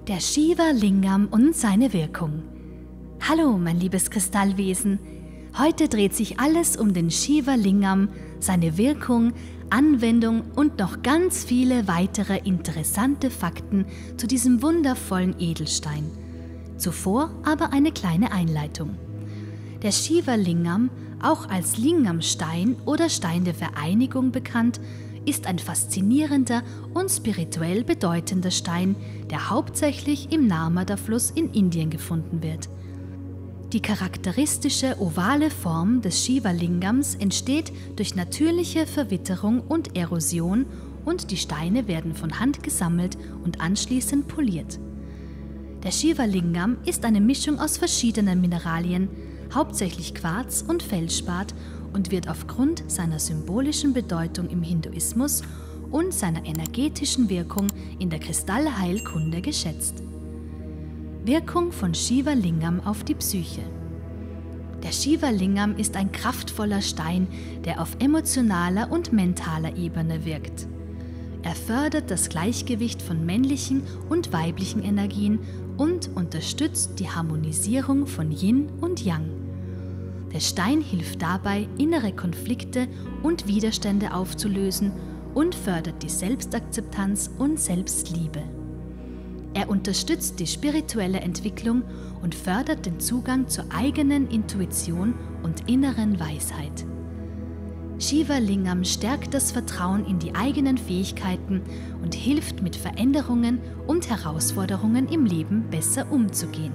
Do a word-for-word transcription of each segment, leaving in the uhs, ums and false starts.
Der Shiva Lingam und seine Wirkung. Hallo, mein liebes Kristallwesen. Heute dreht sich alles um den Shiva Lingam, seine Wirkung, Anwendung und noch ganz viele weitere interessante Fakten zu diesem wundervollen Edelstein. Zuvor aber eine kleine Einleitung. Der Shiva Lingam, auch als Lingamstein oder Stein der Vereinigung bekannt, ist ein faszinierender und spirituell bedeutender Stein, der hauptsächlich im Narmada-Fluss in Indien gefunden wird. Die charakteristische ovale Form des Shiva Lingams entsteht durch natürliche Verwitterung und Erosion und die Steine werden von Hand gesammelt und anschließend poliert. Der Shiva Lingam ist eine Mischung aus verschiedenen Mineralien, hauptsächlich Quarz und Feldspat, und wird aufgrund seiner symbolischen Bedeutung im Hinduismus und seiner energetischen Wirkung in der Kristallheilkunde geschätzt. Wirkung von Shiva Lingam auf die Psyche. Der Shiva Lingam ist ein kraftvoller Stein, der auf emotionaler und mentaler Ebene wirkt. Er fördert das Gleichgewicht von männlichen und weiblichen Energien und unterstützt die Harmonisierung von Yin und Yang. Der Stein hilft dabei, innere Konflikte und Widerstände aufzulösen und fördert die Selbstakzeptanz und Selbstliebe. Er unterstützt die spirituelle Entwicklung und fördert den Zugang zur eigenen Intuition und inneren Weisheit. Shiva Lingam stärkt das Vertrauen in die eigenen Fähigkeiten und hilft, mit Veränderungen und Herausforderungen im Leben besser umzugehen.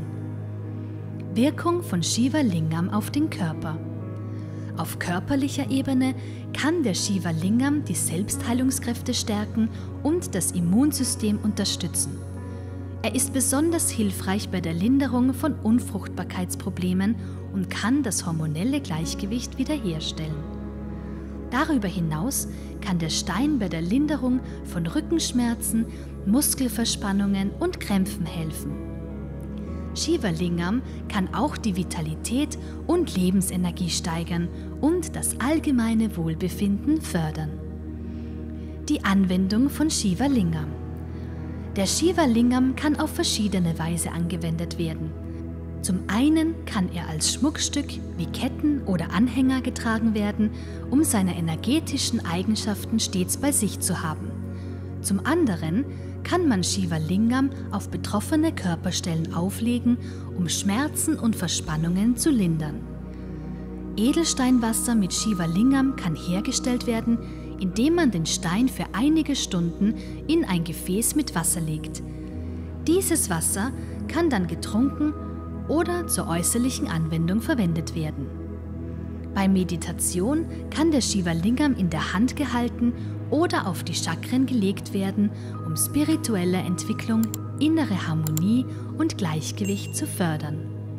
Wirkung von Shiva Lingam auf den Körper. Auf körperlicher Ebene kann der Shiva Lingam die Selbstheilungskräfte stärken und das Immunsystem unterstützen. Er ist besonders hilfreich bei der Linderung von Unfruchtbarkeitsproblemen und kann das hormonelle Gleichgewicht wiederherstellen. Darüber hinaus kann der Stein bei der Linderung von Rückenschmerzen, Muskelverspannungen und Krämpfen helfen. Shiva Lingam kann auch die Vitalität und Lebensenergie steigern und das allgemeine Wohlbefinden fördern. Die Anwendung von Shiva Lingam. Der Shiva Lingam kann auf verschiedene Weise angewendet werden. Zum einen kann er als Schmuckstück wie Ketten oder Anhänger getragen werden, um seine energetischen Eigenschaften stets bei sich zu haben. Zum anderen kann man Shiva Lingam auf betroffene Körperstellen auflegen, um Schmerzen und Verspannungen zu lindern. Edelsteinwasser mit Shiva Lingam kann hergestellt werden, indem man den Stein für einige Stunden in ein Gefäß mit Wasser legt. Dieses Wasser kann dann getrunken oder zur äußerlichen Anwendung verwendet werden. Bei Meditation kann der Shiva Lingam in der Hand gehalten oder auf die Chakren gelegt werden, um spirituelle Entwicklung, innere Harmonie und Gleichgewicht zu fördern.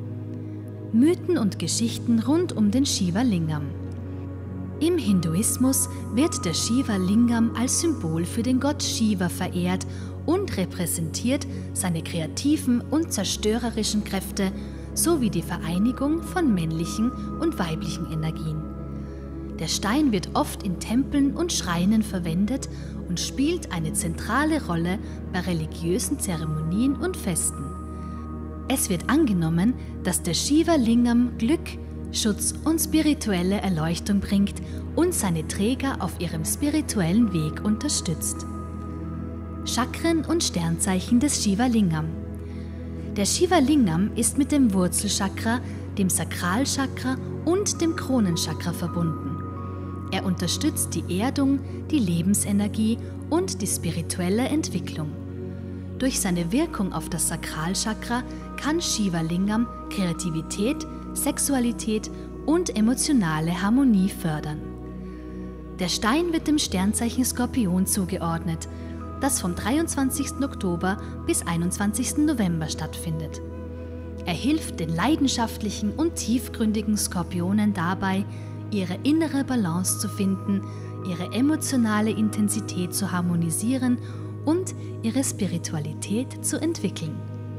Mythen und Geschichten rund um den Shiva Lingam. Im Hinduismus wird der Shiva Lingam als Symbol für den Gott Shiva verehrt und repräsentiert seine kreativen und zerstörerischen Kräfte sowie die Vereinigung von männlichen und weiblichen Energien. Der Stein wird oft in Tempeln und Schreinen verwendet und spielt eine zentrale Rolle bei religiösen Zeremonien und Festen. Es wird angenommen, dass der Shiva Lingam Glück, Schutz und spirituelle Erleuchtung bringt und seine Träger auf ihrem spirituellen Weg unterstützt. Chakren und Sternzeichen des Shiva Lingam. Der Shiva Lingam ist mit dem Wurzelchakra, dem Sakralchakra und dem Kronenchakra verbunden. Er unterstützt die Erdung, die Lebensenergie und die spirituelle Entwicklung. Durch seine Wirkung auf das Sakralchakra kann Shiva Lingam Kreativität, Sexualität und emotionale Harmonie fördern. Der Stein wird dem Sternzeichen Skorpion zugeordnet, das vom dreiundzwanzigsten Oktober bis einundzwanzigsten November stattfindet. Er hilft den leidenschaftlichen und tiefgründigen Skorpionen dabei, ihre innere Balance zu finden, ihre emotionale Intensität zu harmonisieren und ihre Spiritualität zu entwickeln.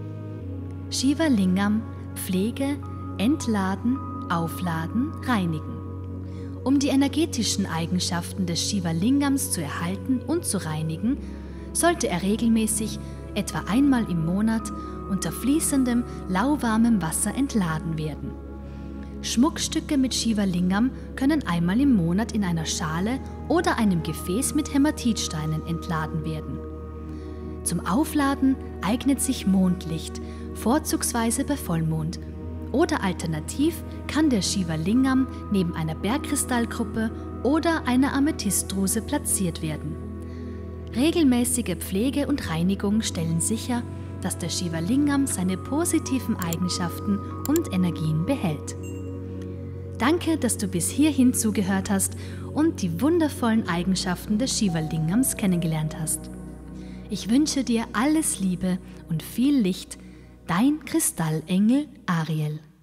Shiva Lingam Pflege, Entladen, Aufladen, Reinigen. Um die energetischen Eigenschaften des Shiva Lingams zu erhalten und zu reinigen, sollte er regelmäßig etwa einmal im Monat, unter fließendem, lauwarmem Wasser entladen werden. Schmuckstücke mit Shiva Lingam können einmal im Monat in einer Schale oder einem Gefäß mit Hämatitsteinen entladen werden. Zum Aufladen eignet sich Mondlicht, vorzugsweise bei Vollmond. Oder alternativ kann der Shiva Lingam neben einer Bergkristallgruppe oder einer Amethystdruse platziert werden. Regelmäßige Pflege und Reinigung stellen sicher, dass der Shiva Lingam seine positiven Eigenschaften und Energien behält. Danke, dass du bis hierhin zugehört hast und die wundervollen Eigenschaften des Shiva Lingams kennengelernt hast. Ich wünsche dir alles Liebe und viel Licht, dein Kristallengel Ariel.